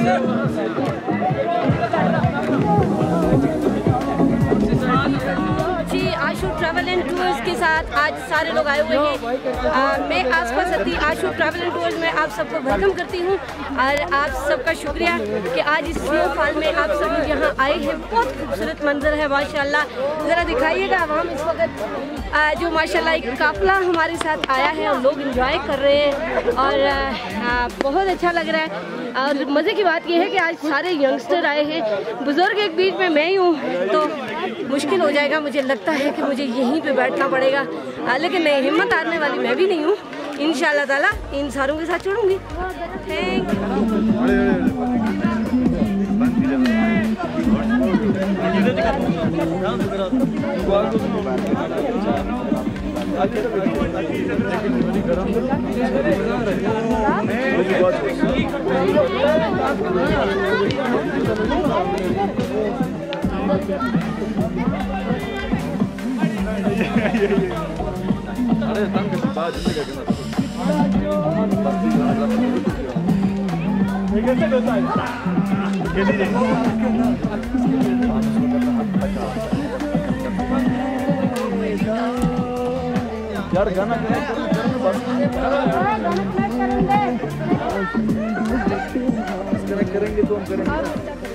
Ji Ashu travel and tours के साथ आज सारे लोग आए हुए हैं। मैं आसपास सती आशु ट्रैवल एंड टूर्स में आप सबको वेलकम करती हूँ और आप सबका शुक्रिया कि आज इस स्नोफॉल में आप सब लोग यहाँ आए हैं। बहुत खूबसूरत मंजर है माशाल्लाह। ज़रा दिखाइएगा हम इस वक्त जो माशाल्लाह एक काफिला हमारे साथ आया है और लोग एंजॉय कर रहे हैं और बहुत अच्छा लग रहा है। और मज़े की बात यह है कि आज सारे यंगस्टर आए हैं, बुज़ुर्ग एक बीच में मैं ही हूँ तो मुश्किल हो जाएगा। मुझे लगता है कि मुझे यहीं पे बैठना पड़ेगा, लेकिन नहीं, हिम्मत हारने वाली मैं भी नहीं हूँ। इंशाल्लाह ताला इन सारों के साथ छोड़ूंगी। थैंक यार गाना करेंगे तो हम करेंगे।